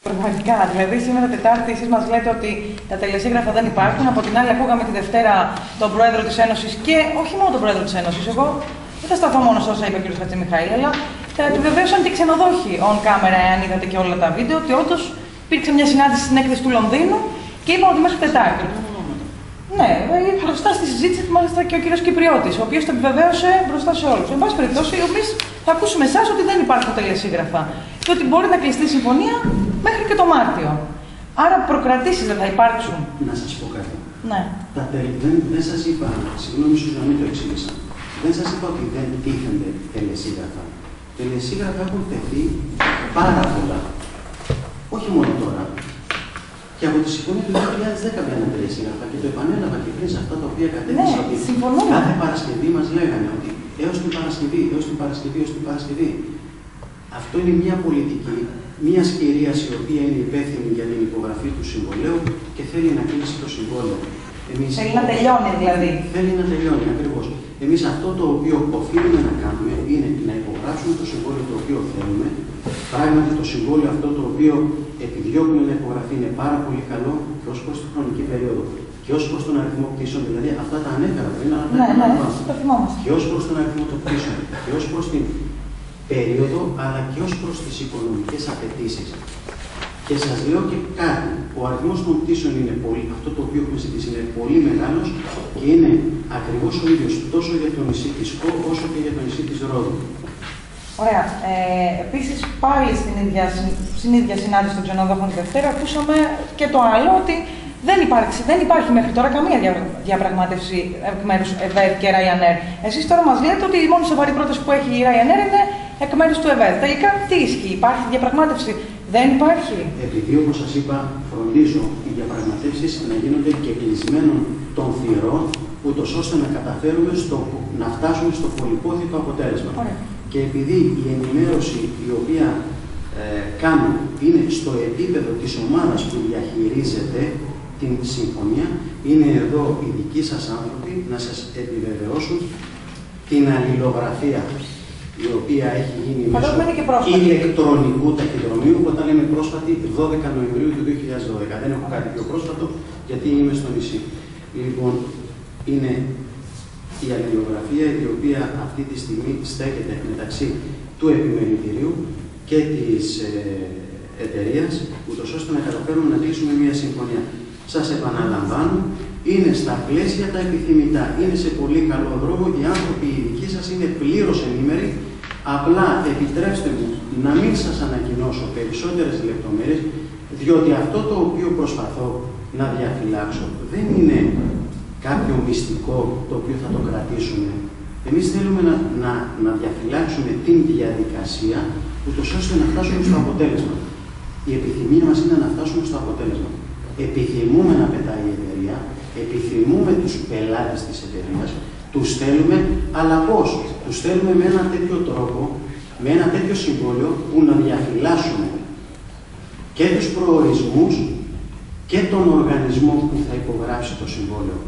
Πραγματικά. Δηλαδή, σήμερα Τετάρτη, εσείς μας λέτε ότι τα τελεσίγραφα δεν υπάρχουν. Από την άλλη, ακούγαμε τη Δευτέρα τον πρόεδρο της Ένωσης και όχι μόνο τον πρόεδρο της Ένωσης. Εγώ δεν θα σταθώ μόνο σε όσα είπε ο κ. Χατζημιχαήλ, αλλά θα επιβεβαίωσαν και οι ξενοδόχοι on camera, εάν είδατε και όλα τα βίντεο, ότι όντως υπήρξε μια συνάντηση στην έκθεση του Λονδίνου και είπαν ότι μέχρι Τετάρτη. Ναι, μπροστά στη συζήτηση μάλιστα και ο κ. Κυπριώτης, ο οποίος το επιβεβαίωσε μπροστά σε όλους. Εν πάση περιπτώσει, εμείς θα ακούσουμε εσάς ότι δεν υπάρχουν τελεσίγραφα και ότι μπορεί να κλειστεί η συμφωνία μέχρι και το Μάρτιο. Άρα προκρατήσεις δεν θα υπάρξουν. Να σας πω κάτι. Ναι. Δεν σας είπα, συγγνώμη ίσως να μην το εξήγησα, δεν σας είπα ότι δεν τίθενται τελεσίγραφα. Τελεσίγραφα έχουν τεθεί πάρα πολλά. Όχι μόνο τώρα. Και από τη συμφωνία του 2010 μπαίναν τελεσίγραφα και το επανέλαβα και πριν σε αυτά τα οποία κατέθεσα. Ναι, συμφωνούμε. Κάθε Παρασκευή μας λέγανε ότι έως την Παρασκευή, έως την Παρασκευή, έως την Παρασκευή. Αυτό είναι μια πολιτική μια κυρία η οποία είναι υπεύθυνη για την υπογραφή του συμβολέου και θέλει να κλείσει το συμβόλαιο. Θέλει να τελειώνει δηλαδή. Θέλει να τελειώνει, ακριβώς. Εμείς αυτό το οποίο οφείλουμε να κάνουμε είναι να υπογράψουμε το συμβόλαιο το οποίο θέλουμε. Πράγματι το συμβόλαιο αυτό το οποίο επιδιώκουμε να υπογραφεί είναι πάρα πολύ καλό και ως προς τη χρονική περίοδο και ως προς τον αριθμό πτήσεων, δηλαδή αυτά τα ανέφερα πριν, αλλά το θυμόμαστε. Και ως προς τον αριθμό των πτήσεων και ως προς την περίοδο, αλλά και ως προς τις οικονομικές απαιτήσεις. Και σας λέω και κάτι, ο αριθμός των πτήσεων είναι πολύ, αυτό το οποίο έχουμε ζητήσει είναι πολύ μεγάλος και είναι ακριβώς ο ίδιος τόσο για το νησί της Κο, όσο και για το νησί της Ρόδου. Ωραία. Επίσης, πάλι στην ίδια συνάντηση των ξενοδόχων τη Δευτέρα, ακούσαμε και το άλλο, ότι δεν υπάρχει μέχρι τώρα καμία διαπραγμάτευση εκ μέρους ΕΒΕΔ και Ryanair. Εσείς τώρα μας λέτε ότι η μόνη σοβαρή πρόταση που έχει η Ryanair είναι εκ μέρους του ΕΒΕΔ. Τελικά τι ισχύει, υπάρχει διαπραγμάτευση, δεν υπάρχει? Επειδή, όπως σας είπα, φροντίζω οι διαπραγματεύσεις να γίνονται και κλεισμένων των θυρών, ούτως ώστε να καταφέρουμε να φτάσουμε στο πολυπόθητο αποτέλεσμα. Ωραία. Και επειδή η ενημέρωση η οποία κάνω είναι στο επίπεδο της ομάδας που διαχειρίζεται την συμφωνία, είναι εδώ οι δικοί σας άνθρωποι να σας επιβεβαιώσουν την αλληλογραφία η οποία έχει γίνει μέσω ηλεκτρονικού ταχυδρομείου, όταν λέμε πρόσφατη 12 Νοεμβρίου του 2012. Δεν έχω κάτι πιο πρόσφατο γιατί είμαι στο νησί. Λοιπόν, είναι η αλληλογραφία η οποία αυτή τη στιγμή στέκεται μεταξύ του επιμελητηρίου και της εταιρείας, ούτως ώστε να καταφέρουμε να κλείσουμε μια συμφωνία. Σας επαναλαμβάνω, είναι στα πλαίσια τα επιθυμητά, είναι σε πολύ καλό δρόμο, οι άνθρωποι οι δικοί σας είναι πλήρως ενήμεροι. Απλά επιτρέψτε μου να μην σας ανακοινώσω περισσότερες λεπτομέρειες, διότι αυτό το οποίο προσπαθώ να διαφυλάξω δεν είναι κάποιο μυστικό το οποίο θα το κρατήσουμε. Εμείς θέλουμε να διαφυλάξουμε την διαδικασία, ούτως ώστε να φτάσουμε στο αποτέλεσμα. Η επιθυμία μας είναι να φτάσουμε στο αποτέλεσμα. Επιθυμούμε να πετάει η εταιρεία, επιθυμούμε τους πελάτες της εταιρείας, τους θέλουμε, αλλά πώς? Τους θέλουμε με ένα τέτοιο τρόπο, με ένα τέτοιο συμβόλαιο που να διαφυλάσσουμε και τους προορισμούς και τον οργανισμό που θα υπογράψει το συμβόλαιο.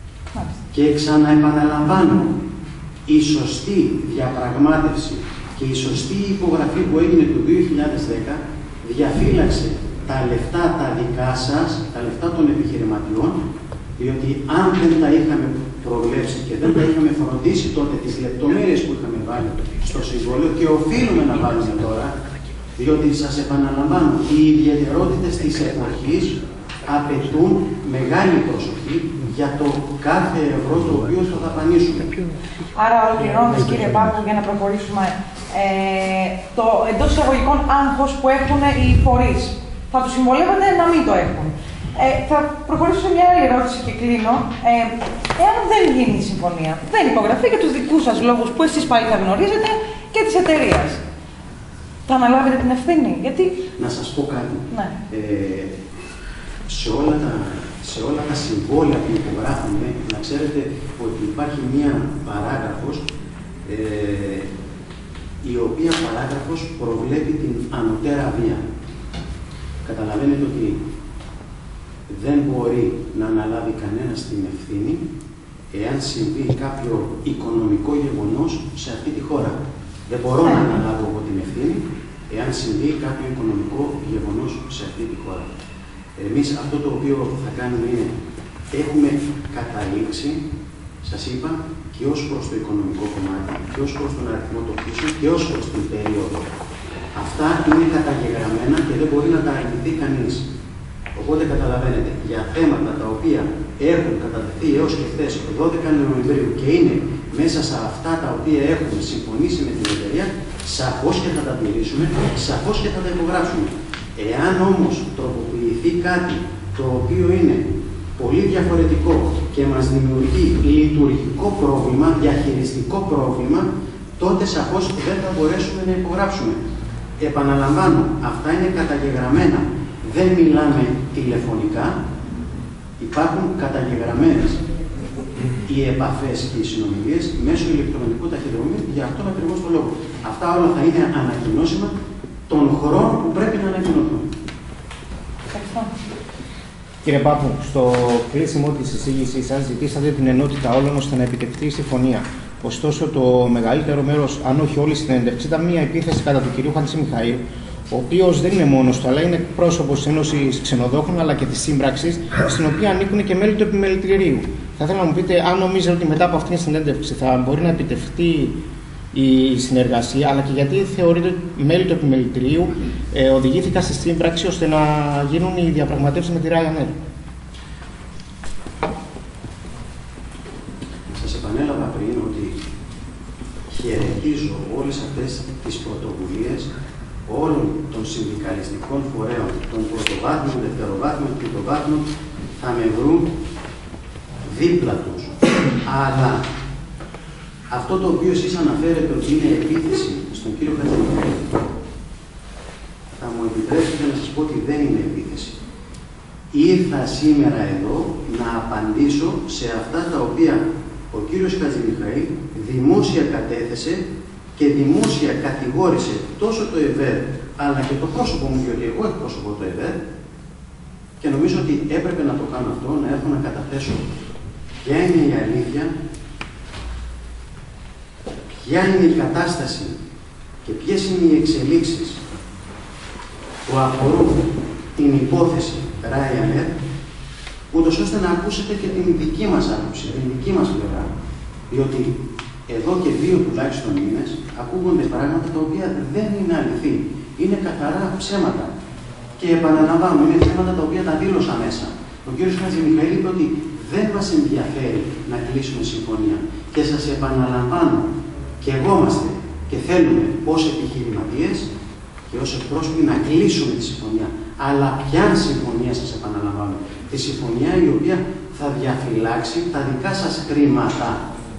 Και ξαναεπαναλαμβάνω, η σωστή διαπραγμάτευση και η σωστή υπογραφή που έγινε το 2010 διαφύλαξε τα λεφτά τα δικά σας, τα λεφτά των επιχειρηματιών, διότι αν δεν τα είχαμε προβλέψει και δεν τα είχαμε φροντίσει τότε τις λεπτομέρειες που είχαμε βάλει στο συμβόλαιο και οφείλουμε να βάλουμε τώρα, διότι σας επαναλαμβάνω, οι ιδιαιτερότητες της εποχής απαιτούν μεγάλη προσοχή για το κάθε ευρώ το οποίο θα δαπανίσουμε. Άρα, ολοκληρώνοντας, κύριε Πάκου, για να προχωρήσουμε, το εντός εισαγωγικών άγχος που έχουν οι φορείς, θα τους συμβολεύονται να μην το έχουν. Θα προχωρήσω σε μια άλλη ερώτηση και κλείνω. Εάν δεν γίνει η συμφωνία, δεν υπογραφεί για τους δικούς σας λόγους που εσείς πάλι θα γνωρίζετε και της εταιρείας, θα αναλάβετε την ευθύνη? Γιατί... Να σας πω κάτι. Ναι. Σε όλα τα συμβόλαια που υπογράφουμε, να ξέρετε ότι υπάρχει μία παράγραφος, η οποία παράγραφος προβλέπει την ανωτέρα βία. Καταλαβαίνετε ότι δεν μπορεί να αναλάβει κανένας την ευθύνη εάν συμβεί κάποιο οικονομικό γεγονός σε αυτή τη χώρα. Δεν μπορώ να αναλάβω εγώ την ευθύνη εάν συμβεί κάποιο οικονομικό γεγονός σε αυτή τώρα. Εμείς αυτό το οποίο θα κάνουμε είναι, έχουμε καταλήξει, σας είπα, και ως προς το οικονομικό κομμάτι, και ως προς τον αριθμό των πτήσεων, και ως προς την περίοδο. Αυτά είναι καταγεγραμμένα και δεν μπορεί να τα αρνηθεί κανείς. Οπότε καταλαβαίνετε, για θέματα τα οποία έχουν κατατεθεί έως και χθες 12 Νοεμβρίου και είναι μέσα σε αυτά τα οποία έχουμε συμφωνήσει με την εταιρεία, σαφώς και θα τα τηρήσουμε, σαφώς και θα τα υπογράψουμε. Εάν όμως τροποποιηθεί κάτι το οποίο είναι πολύ διαφορετικό και μας δημιουργεί λειτουργικό πρόβλημα, διαχειριστικό πρόβλημα, τότε σαφώς δεν θα μπορέσουμε να υπογράψουμε. Επαναλαμβάνω, αυτά είναι καταγεγραμμένα. Δεν μιλάμε τηλεφωνικά, υπάρχουν καταγεγραμμένες οι επαφές και οι συνομιλίες μέσω ηλεκτρονικού ταχυδρομείου για αυτόν ακριβώς τον λόγο. Αυτά όλα θα είναι ανακοινώσιμα τον χρόνο που πρέπει να ανακοινωθούν. Κύριε Πάπου, στο κλείσιμο της εισήγησής σας ζητήσατε την ενότητα όλων ώστε να επιτευχθεί η συμφωνία. Ωστόσο, το μεγαλύτερο μέρος, αν όχι όλη η συνέντευξη, ήταν μια επίθεση κατά του κυρίου Χατζημιχαήλ, ο οποίος δεν είναι μόνος του, αλλά είναι πρόσωπος της Ένωσης Ξενοδόχων αλλά και της σύμπραξης, στην οποία ανήκουν και μέλη του επιμελητηρίου. Θα ήθελα να μου πείτε, αν νομίζετε ότι μετά από αυτήν την συνέντευξη θα μπορεί να επιτευχθεί η συνεργασία, αλλά και γιατί θεωρείτε ότι μέλη του επιμελητηρίου οδηγήθηκαν στη σύμπραξη ώστε να γίνουν οι διαπραγματεύσεις με τη Ryanair. Σας επανέλαβα πριν ότι χαιρετίζω όλες αυτές τις πρωτοβουλίες όλων των συνδικαλιστικών φορέων, των πρωτοβάθμιων, δευτεροβάθμιων, τριτοβάθμιων, θα με βρουν δίπλα τους. Αλλά αυτό το οποίο εσείς αναφέρετε ότι είναι επίθεση στον κύριο Χατζημιχαήλ, θα μου επιτρέψετε να σας πω ότι δεν είναι επίθεση. Ήρθα σήμερα εδώ να απαντήσω σε αυτά τα οποία ο κύριος Χατζημιχαήλ δημόσια κατέθεσε και δημόσια κατηγόρησε τόσο το ΕΒΕΡ αλλά και το πρόσωπο μου, διότι εγώ εκπροσωπώ το ΕΒΕΡ και νομίζω ότι έπρεπε να το κάνω αυτό, να έρθω να καταθέσω ποια είναι η αλήθεια, ποια είναι η κατάσταση και ποιες είναι οι εξελίξεις που αφορούν την υπόθεση Ryanair, ούτως ώστε να ακούσετε και την δική μας άποψη, την δική μας πλευρά. Διότι εδώ και 2 τουλάχιστον μήνες ακούγονται πράγματα τα οποία δεν είναι αληθή. Είναι καθαρά ψέματα. Και επαναλαμβάνω, είναι θέματα τα οποία τα δήλωσα μέσα. Ο κ. Χατζημιχαήλ είπε ότι δεν μας ενδιαφέρει να κλείσουμε συμφωνία. Και σας επαναλαμβάνω, και εγώ είμαστε και θέλουμε ως επιχειρηματίες και ως εκπρόσωποι να κλείσουμε τη συμφωνία. Αλλά ποια συμφωνία, σας επαναλαμβάνω? Τη συμφωνία η οποία θα διαφυλάξει τα δικά σας χρήματα.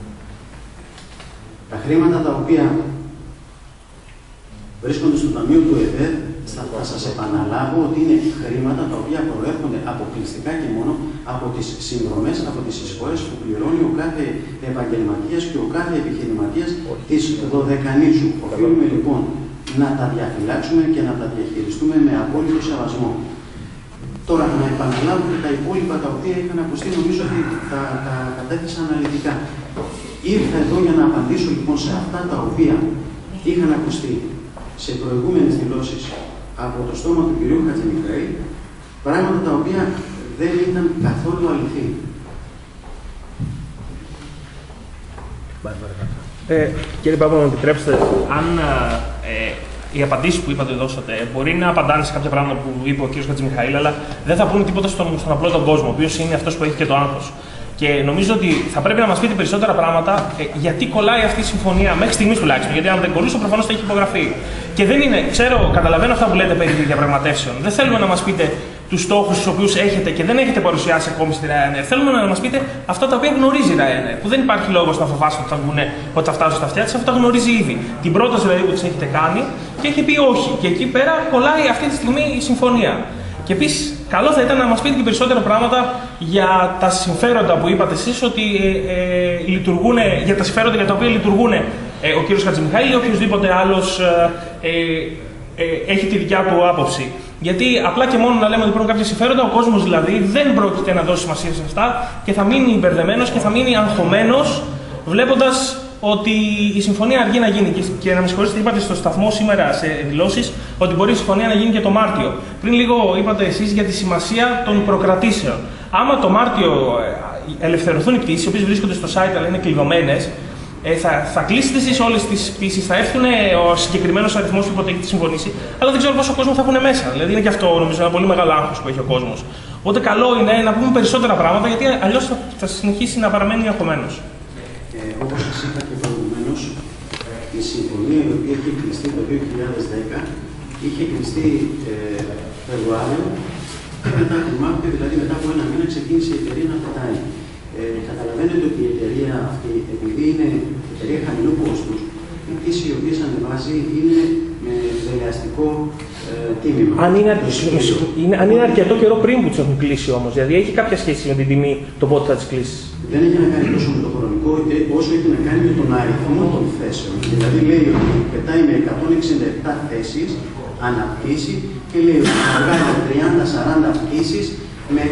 Τα χρήματα τα οποία βρίσκονται στο ταμείο του ΕΒΕΡ, θα σας επαναλάβω ότι είναι χρήματα τα οποία προέρχονται αποκλειστικά και μόνο από τις συνδρομές, από τις εισφορές που πληρώνει ο κάθε επαγγελματίας και ο κάθε επιχειρηματίας της Δωδεκανήσου. Οφείλουμε λοιπόν να τα διαφυλάξουμε και να τα διαχειριστούμε με απόλυτο σεβασμό. Τώρα, να επαναλάβω και τα υπόλοιπα τα οποία είχαν ακουστεί, νομίζω ότι τα κατέθεσα αναλυτικά. Ήρθα εδώ για να απαντήσω λοιπόν σε αυτά τα οποία είχαν ακουστεί σε προηγούμενες δηλώσεις από το στόμα του κυρίου Χατζημιχαήλ, πράγματα τα οποία δεν ήταν καθόλου αληθή. Κύριε Πάπα, μου επιτρέψτε, αν οι απαντήσεις που είπατε δώσατε μπορεί να απαντάνε σε κάποια πράγματα που είπε ο κ. Χατζημιχαήλ, αλλά δεν θα πούνε τίποτα στον απλό τον κόσμο, ο οποίος είναι αυτός που έχει και το άγχος. Και νομίζω ότι θα πρέπει να μας πείτε περισσότερα πράγματα γιατί κολλάει αυτή η συμφωνία, μέχρι στιγμής τουλάχιστον. Γιατί αν δεν κολλούσε, προφανώς θα έχει υπογραφεί. Και δεν είναι, καταλαβαίνω αυτά που λέτε περί διαπραγματεύσεων. Δεν θέλουμε να μας πείτε τους στόχους τους οποίους έχετε και δεν έχετε παρουσιάσει ακόμη στη Ryanair. Θέλουμε να μας πείτε αυτά τα οποία γνωρίζει η Ryanair. Που δεν υπάρχει λόγος να φοβάστε ότι θα φτάσουν στα αυτιά της, αυτά γνωρίζει ήδη. Την πρόταση δηλαδή που της έχετε κάνει και έχει πει όχι. Και εκεί πέρα κολλάει αυτή τη στιγμή η συμφωνία. Και επίσης, καλό θα ήταν να μας πείτε και περισσότερα πράγματα για τα συμφέροντα που είπατε εσείς ότι λειτουργούν, για τα συμφέροντα για τα οποία λειτουργούν ο κ. Χατζημιχαήλ ή οποιοδήποτε άλλος έχει τη δικιά του άποψη. Γιατί απλά και μόνο να λέμε ότι υπάρχουν κάποια συμφέροντα, ο κόσμος δηλαδή δεν πρόκειται να δώσει σημασία σε αυτά και θα μείνει μπερδεμένος και θα μείνει αγχωμένος βλέποντας ότι η συμφωνία αργεί να γίνει. Και να με συγχωρήσετε, είπατε στο σταθμό σήμερα σε δηλώσεις ότι μπορεί η συμφωνία να γίνει και το Μάρτιο. Πριν λίγο είπατε εσείς για τη σημασία των προκρατήσεων. Άμα το Μάρτιο ελευθερωθούν οι πτήσεις, οι οποίες βρίσκονται στο site αλλά είναι κλειδωμένες, θα κλείσετε εσείς όλες τις πτήσεις, θα έρθουν ο συγκεκριμένος αριθμός που υποτέχει τη συμφωνήσει, αλλά δεν ξέρω πόσο κόσμο θα έχουν μέσα. Δηλαδή είναι και αυτό νομίζω ένα πολύ μεγάλο άγχος που έχει ο κόσμος. Οπότε καλό είναι να πούμε περισσότερα πράγματα, γιατί αλλιώς θα συνεχίσει να παραμένει αγχωμένος. Όπως σας είπα και προηγουμένως, η συμφωνία η οποία είχε κλειστεί το 2010 είχε κλειστεί Φεβρουάριο και μετά τον Μάρτιο, δηλαδή μετά από ένα μήνα, ξεκίνησε η εταιρεία να πετάει. Καταλαβαίνετε ότι η εταιρεία αυτή, επειδή είναι εταιρεία χαμηλού κόστους, οι πτήσεις οι οποίες ανεβάζει είναι με δελεαστικό τίμημα. Αν είναι αρκετό καιρό πριν που τις έχουν κλείσει όμως, δηλαδή έχει κάποια σχέση με την τιμή το πότε θα τις κλείσει. Δεν έχει να κάνει τόσο με το χρονικό, όσο έχει να κάνει με τον αριθμό των θέσεων. Δηλαδή λέει ότι πετάει με 167 θέσεις αναπτύσσει και λέει ότι θα βγάλει 30-40 πτήσεις με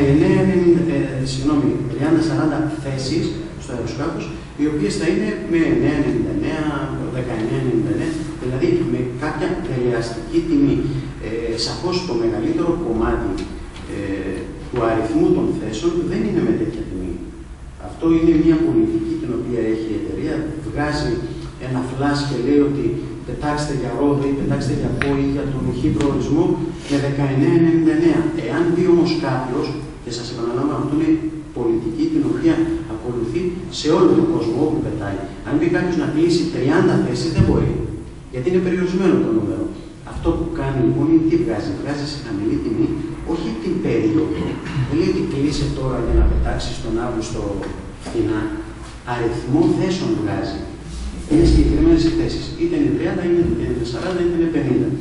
30-40 θέσεις στο αεροσκάφος, οι οποίες θα είναι με 9,99, 19,99, δηλαδή με κάποια τελειαστική τιμή. Σαφώς το μεγαλύτερο κομμάτι του αριθμού των θέσεων δεν είναι με τέτοια τιμή. Αυτό είναι μια πολιτική την οποία έχει η εταιρεία. Βγάζει ένα flash και λέει ότι πετάξτε για ρόδο ή πετάξτε για πόη για τον ουχή προορισμό με 19,99. Εάν δει όμως κάποιος, και σας επαναλαμβάνω, αυτό είναι πολιτική την οποία ακολουθεί σε όλο τον κόσμο όπου πετάει. Αν πει κάποιος να κλείσει 30 θέσεις δεν μπορεί, γιατί είναι περιορισμένο το νούμερο. Αυτό που κάνει λοιπόν είναι τι βγάζει. Βγάζει σε χαμηλή τιμή, όχι την περίοδο. Δεν λέει ότι κλείσει τώρα για να πετάξει τον Αύγουστο φθηνά. Αριθμό θέσεων βγάζει. Είναι συγκεκριμένες οι θέσεις. Είτε είναι 30, είτε είναι 40, είτε είναι 50.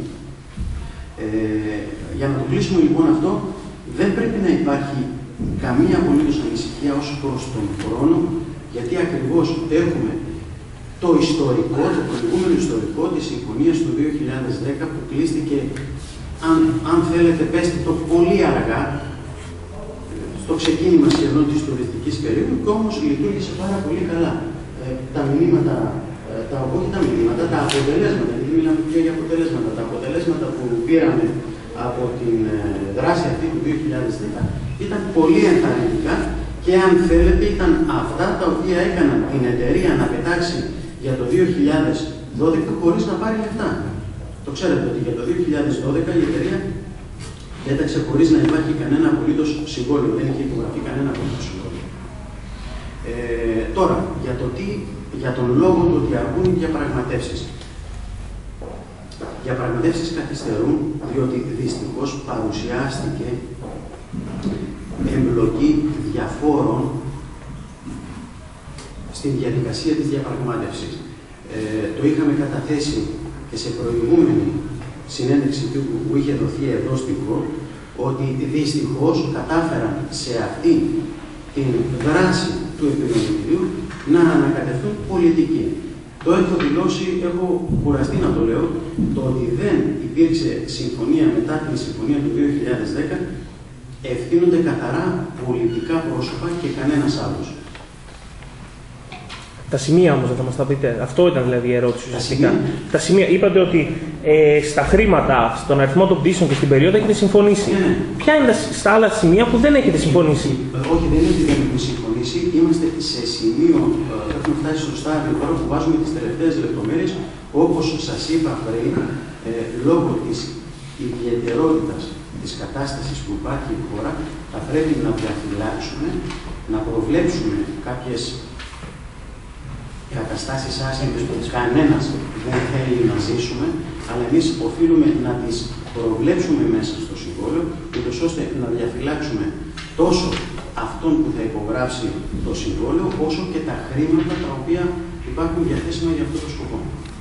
Για να το κλείσουμε λοιπόν αυτό, δεν πρέπει να υπάρχει καμία απολύτως ανησυχία ως προς τον χρόνο, γιατί ακριβώς έχουμε το ιστορικό, το προηγούμενο ιστορικό της συμφωνίας του 2010 που κλείστηκε, αν θέλετε πέστε το πολύ αργά, στο ξεκίνημα σχεδόν της τουριστικής περίοδου, και όμως λειτουργήσε πάρα πολύ καλά. Τα μηνύματα, όχι τα μηνύματα, τα αποτελέσματα, γιατί μιλάμε και για αποτελέσματα, τα αποτελέσματα που πήραμε από την δράση αυτή του 2010 ήταν πολύ ενθαρρυντικά και αν θέλετε ήταν αυτά τα οποία έκαναν την εταιρεία να πετάξει για το 2012 χωρίς να πάρει λεφτά. Το ξέρετε ότι για το 2012 η εταιρεία έταξε χωρίς να υπάρχει κανένα απολύτως συμβόλαιο, δεν είχε υπογραφεί κανένα απολύτως συμβόλαιο. Τώρα, για τον λόγο του ότι αργούν οι διαπραγματεύσεις. Οι διαπραγματεύσεις καθυστερούν διότι δυστυχώς παρουσιάστηκε εμπλοκή διαφόρων στην διαδικασία της διαπραγμάτευσης. Το είχαμε καταθέσει και σε προηγούμενη συνέντευξη που είχε δοθεί εδώ στην ΚΟ, ότι δυστυχώς κατάφεραν σε αυτή την δράση του επιμελητηρίου να ανακατευτούν πολιτική. Το έχω δηλώσει, έχω κουραστεί να το λέω, το ότι δεν υπήρξε συμφωνία μετά την συμφωνία του 2010 ευθύνονται καθαρά πολιτικά πρόσωπα και κανένας άλλος. Τα σημεία όμως θα μας τα πείτε. Αυτό ήταν δηλαδή η ερώτηση ουσιαστικά. Τα σημεία. Είπατε ότι στα χρήματα, στον αριθμό των πτήσεων και στην περίοδο έχετε συμφωνήσει. Ναι. Ποια είναι στα άλλα σημεία που δεν έχετε συμφωνήσει? Όχι, δεν είναι ότι δεν έχουμε συμφωνήσει. Είμαστε σε σημείο, έχουμε φτάσει στο στάδιο τώρα που βάζουμε τις τελευταίες λεπτομέρειες, όπως σας είπα πριν, λόγω της ιδιαιτερότητας της κατάστασης που υπάρχει η χώρα, θα πρέπει να διαφυλάξουμε, να προβλέψουμε κάποιες καταστάσεις άσχημες που κανένας δεν θέλει να ζήσουμε, αλλά εμείς οφείλουμε να τις προβλέψουμε μέσα στο συμβόλαιο, ούτως ώστε να διαφυλάξουμε τόσο αυτόν που θα υπογράψει το συμβόλαιο, όσο και τα χρήματα τα οποία υπάρχουν διαθέσιμα για αυτό το σκοπό.